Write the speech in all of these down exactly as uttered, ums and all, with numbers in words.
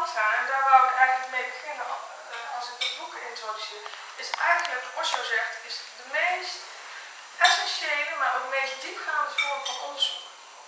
tantra, en daar wou ik eigenlijk mee beginnen uh, als ik het boek introduceer, is eigenlijk, Osho zegt, is de meest essentiële, maar ook meest diepgaande vorm van onderzoek.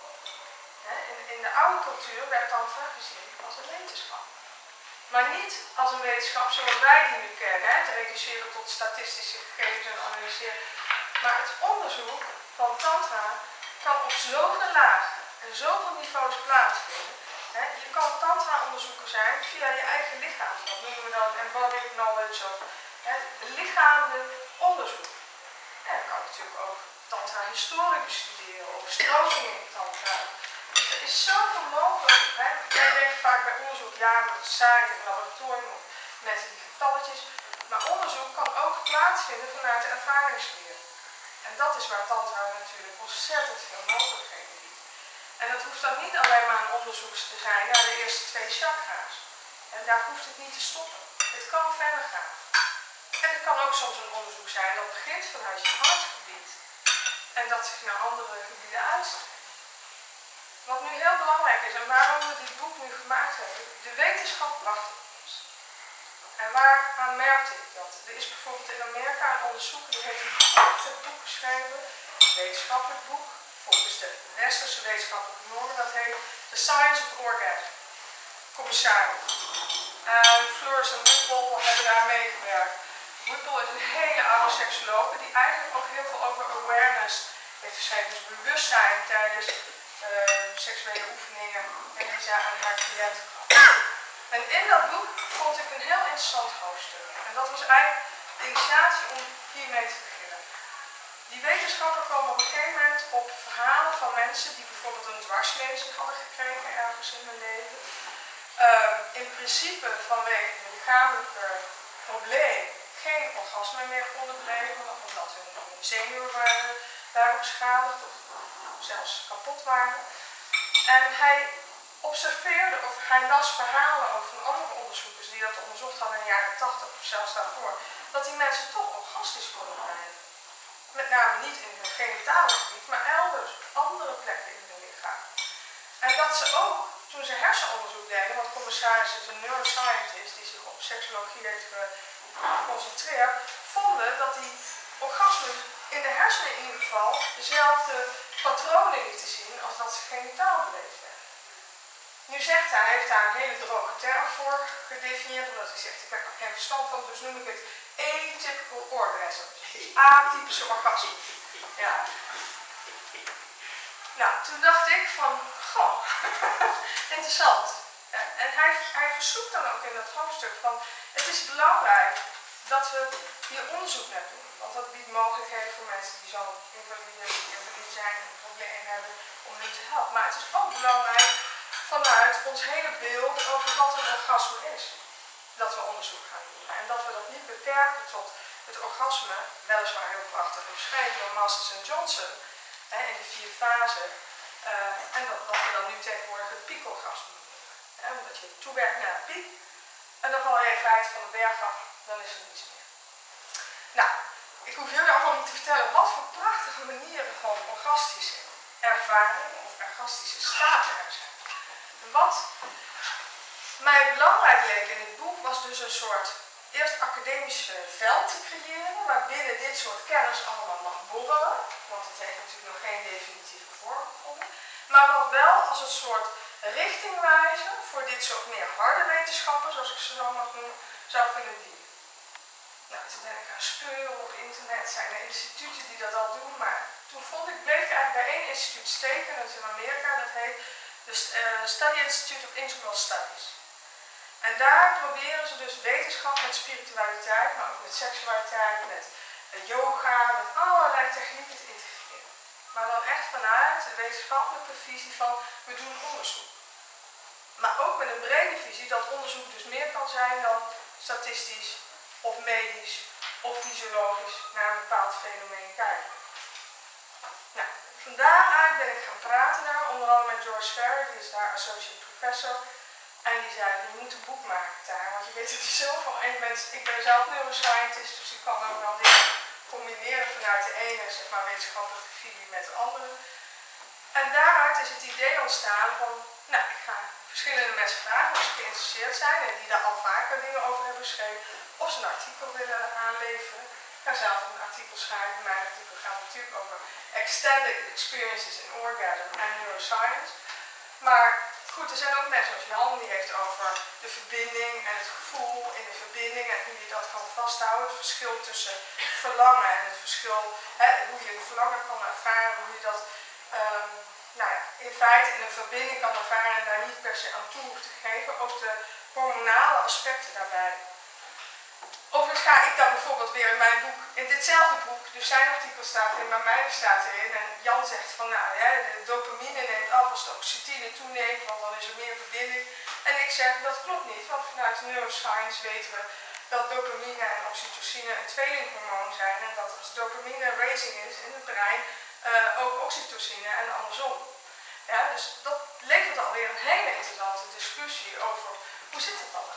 He, in, in de oude cultuur werd tantra gezien als een wetenschap. Maar niet als een wetenschap zoals wij die nu kennen, he, te reduceren tot statistische gegevens en analyseren. Maar het onderzoek van tantra kan op zoveel lagen en zoveel niveaus plaatsvinden. He, je kan tantra-onderzoeker zijn via je eigen lichaam. Dat noemen we dan embodied knowledge of he, lichamende onderzoek. En je kan natuurlijk ook tantra-historie bestuderen of stromingen in tantra. Dus er is zoveel mogelijk. Hè. Wij denken vaak bij onderzoek, ja, met science in het laboratorium of mensen die getalletjes. Maar onderzoek kan ook plaatsvinden vanuit de ervaringsleer. En dat is waar tantra natuurlijk ontzettend veel mogelijkheden biedt. En dat hoeft dan niet alleen maar een onderzoek te zijn naar de eerste twee chakra's. En daar hoeft het niet te stoppen. Het kan verder gaan. En het kan ook soms een onderzoek zijn dat begint vanuit je hartgebied. En dat zich naar andere gebieden uitstrekt. Wat nu heel belangrijk is en waarom we dit boek nu gemaakt hebben, de wetenschap bracht het ons. En waaraan merkte ik dat? Er is bijvoorbeeld in Amerika een onderzoeker die heeft een prachtig boek geschreven, een wetenschappelijk boek, volgens de westerse wetenschappelijke normen, dat heet The Science of Orgasm. Commissaris. Uh, Fleurs en Whipple hebben daar meegewerkt. Whipple is een hele oude seksologe die eigenlijk ook heel veel over awareness heeft geschreven, dus bewustzijn tijdens uh, seksuele oefeningen en die zij aan haar cliënten gaf. En in dat boek vond ik een heel interessant hoofdstuk. En dat was eigenlijk de initiatie om hiermee te beginnen. Die wetenschappers komen op een gegeven moment op verhalen van mensen die bijvoorbeeld een dwarslezing hadden gekregen ergens in hun leven. Uh, in principe vanwege een lichamelijke probleem geen orgasme meer konden beleven, omdat hun zenuwen waren, waren beschadigd of zelfs kapot waren. En hij observeerde of hij las verhalen ook van andere onderzoekers die dat onderzocht hadden in de jaren tachtig of zelfs daarvoor, dat die mensen toch orgastisch konden blijven. Met name niet in hun genitale gebied, maar elders, andere plekken in hun lichaam. En dat ze ook, toen ze hersenonderzoek deden, want commissaris is een neuroscientist die zich op seksologie heeft geconcentreerd, vonden dat die orgasmen in de hersenen in ieder geval dezelfde patronen lieten zien als dat ze genitaal beleefd werden. Nu zegt hij, hij heeft daar een hele droge term voor gedefinieerd, omdat hij zegt, ik heb er geen verstand van, dus noem ik het atypical orgasm. Atypische orgasme. Ja. Nou, toen dacht ik van, goh, interessant. Ja, en hij, hij verzoekt dan ook in dat hoofdstuk van, het is belangrijk dat we hier onderzoek naar doen. Want dat biedt mogelijkheden voor mensen die zo'n invalide, invalide zijn en problemen hebben om hen te helpen. Maar het is ook belangrijk vanuit ons hele beeld over wat een orgasme is. Dat we onderzoek gaan doen. En dat we dat niet beperken tot het orgasme, weliswaar heel prachtig beschreven door Masters en Johnson, hè, in de vier fasen. Uh, en dat, dat we dan nu tegenwoordig het piekorgasme noemen. Hè, omdat je toewerkt naar een piek en dan val je in feite van de berg af, dan is er niets meer. Nou, ik hoef jullie allemaal niet te vertellen wat voor prachtige manieren gewoon orgastische ervaringen of orgastische staten er zijn. Wat mij belangrijk leek in het boek was dus een soort eerst academisch veld te creëren, waarbinnen dit soort kennis allemaal mag borrelen, want het heeft natuurlijk nog geen definitieve vorm gevonden, maar wat wel als een soort richtingwijzer voor dit soort meer harde wetenschappen, zoals ik ze dan mag noemen, zou kunnen dienen. Nou, toen ben ik gaan speuren op internet, zijn er instituten die dat al doen, maar toen vond ik, bleef ik eigenlijk bij één instituut steken, dat is in Amerika, dat heet de uh, Study Institute of Integral Studies. En daar proberen ze dus wetenschap met spiritualiteit, maar ook met seksualiteit, met uh, yoga, met allerlei technieken te integreren. Maar dan echt vanuit de wetenschappelijke visie van, we doen onderzoek. Maar ook met een brede visie dat onderzoek dus meer kan zijn dan statistisch of medisch of fysiologisch naar een bepaald fenomeen kijken. Nou, van daaruit ben ik gaan praten daar, onder andere met George Ferry, die is daar associate professor. En die zei, je moet een boek maken daar, want je weet het er zoveel. En ik ben, ik ben zelf neuroscientist, dus ik kan ook wel dingen combineren vanuit de ene zeg maar, wetenschappelijke visie met de andere. En daaruit is het idee ontstaan van, nou, ik ga verschillende mensen vragen of ze geïnteresseerd zijn en die daar al vaker dingen over hebben geschreven, of ze een artikel willen aanleveren. Ik ga zelf een artikel schrijven. Mijn artikel gaat natuurlijk over Extended Experiences in Orgasm en Neuroscience. Maar goed, er zijn ook mensen zoals Jan, die heeft over de verbinding en het gevoel in de verbinding en hoe je dat kan vasthouden. Het verschil tussen verlangen en het verschil, hè, hoe je een verlangen kan ervaren, hoe je dat um, nou ja, in feite in een verbinding kan ervaren en daar niet per se aan toe hoeft te geven. Ook de hormonale aspecten daarbij. Overigens ga ik dan bijvoorbeeld weer in mijn boek, in ditzelfde boek, dus zijn artikel staat erin, maar mijn staat erin. En Jan zegt van, nou ja, de dopamine neemt af als de oxytocine toeneemt, want dan is er meer verbinding. En ik zeg, dat klopt niet, want vanuit neuroscience weten we dat dopamine en oxytocine een tweelinghormoon zijn. En dat als dopamine raising is in het brein, uh, ook oxytocine en andersom. Ja, dus dat levert alweer een hele interessante discussie over, hoe zit het dan nou?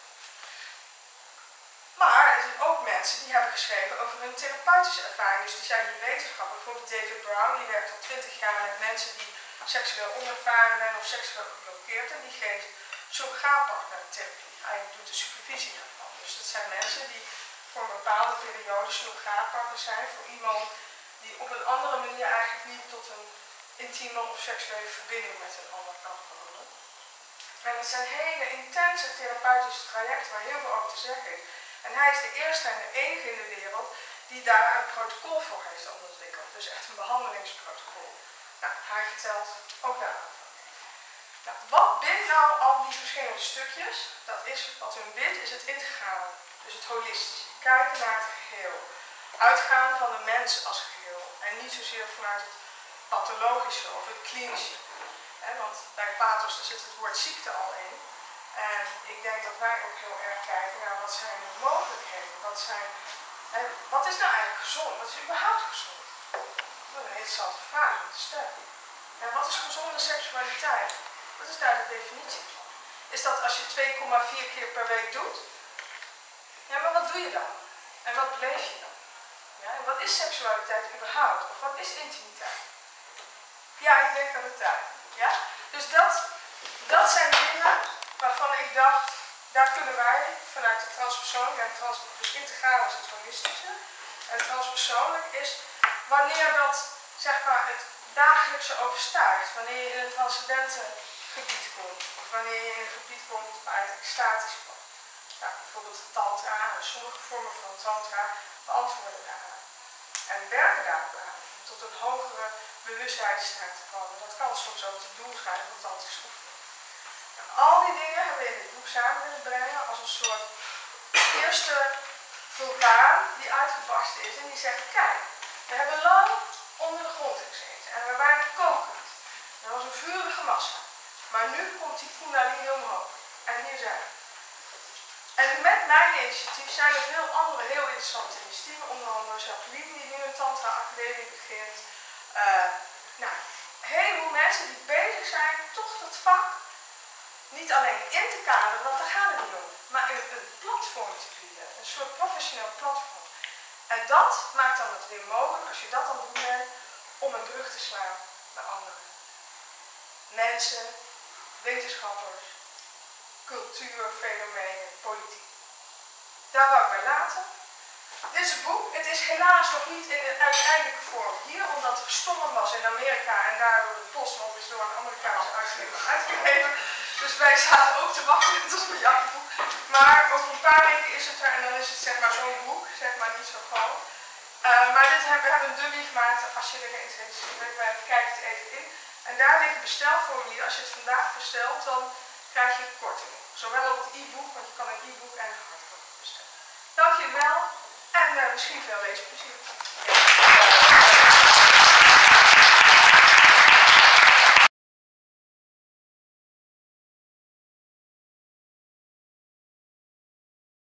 Maar er zijn ook mensen die hebben geschreven over hun therapeutische ervaring. Dus die zijn die wetenschappers. Bijvoorbeeld David Brown, die werkt al twintig jaar met mensen die seksueel onervaren zijn of seksueel geblokkeerd. En die geeft surrogaatpartnertherapie. Hij doet de supervisie daarvan. Dus dat zijn mensen die voor een bepaalde periode surrogaatpartner zijn voor iemand die op een andere manier eigenlijk niet tot een intieme of seksuele verbinding met een ander kan komen. En het zijn hele intense therapeutische trajecten waar heel veel over te zeggen is. En hij is de eerste en de enige in de wereld die daar een protocol voor heeft ontwikkeld. Dus echt een behandelingsprotocol. Nou, hij vertelt ook daarover. Nou, wat bindt nou al die verschillende stukjes? Dat is, wat hun bindt, is het integrale. Dus het holistische. Kijken naar het geheel. Uitgaan van de mens als geheel. En niet zozeer vanuit het pathologische of het klinische. He, want bij pathos zit het woord ziekte al in. En ik denk dat wij ook heel erg kijken naar wat zijn de mogelijkheden. Wat, zijn, en wat is nou eigenlijk gezond? Wat is überhaupt gezond? Dat is een interessante vraag om te stellen. En wat is gezonde seksualiteit? Wat is daar de definitie van? Is dat als je twee komma vier keer per week doet? Ja, maar wat doe je dan? En wat beleef je dan? Ja, en wat is seksualiteit überhaupt? Of wat is intimiteit? Ja, ik denk aan de tijd. Ja? Dus dat, dat zijn dingen waarvan ik dacht, daar kunnen wij vanuit de transpersoonlijk, en trans, dus integraal is het holistische, en transpersoonlijk is wanneer dat, zeg maar, het dagelijkse overstijgt, wanneer je in het transcendente gebied komt, of wanneer je in een gebied komt waar het extatisch wordt. Nou, bijvoorbeeld de tantra, en sommige vormen van tantra beantwoorden daaraan. En werken daarop aan, om tot een hogere bewustzijnsstaat te komen. Dat kan soms ook het doel zijn van tantrische oefening. Al die dingen hebben we in dit boek samen willen brengen als een soort eerste vulkaan die uitgebarsten is en die zegt, kijk, we hebben lang onder de grond gezeten en we waren kokend. Dat was een vurige massa. Maar nu komt die kundalini omhoog. En hier zijn we. En met mijn initiatief zijn er veel andere heel interessante initiatieven, onder andere Jacqueline die nu een tantra academie begint. Uh, nou, een heleboel mensen die bezig zijn toch dat vak niet alleen in te kaderen, want daar gaat het niet om, maar een, een platform te bieden, een soort professioneel platform. En dat maakt dan het weer mogelijk, als je dat aan het doen bent, om een brug te slaan naar anderen. Mensen, wetenschappers, cultuur, fenomenen, politiek. Daar wou ik bij laten. Dit is het boek. Het is helaas nog niet in de uiteindelijke vorm hier, omdat er storm was in Amerika en daardoor de post, want het is door een Amerikaanse uitgever uitgegeven. Dus wij zaten ook te wachten tot een jachtboek. Maar over een paar weken is het er en dan is het zeg maar zo'n boek, zeg maar niet zo groot. Uh, maar dit hebben, we hebben een dummy gemaakt, als je er geïnteresseerd bent, kijk het even in. En daar ligt een bestelformulier. Als je het vandaag bestelt, dan krijg je korting. Zowel op het e-book, want je kan een e-book en een hardcover bestellen. Dank je wel en uh, misschien veel leesplezier.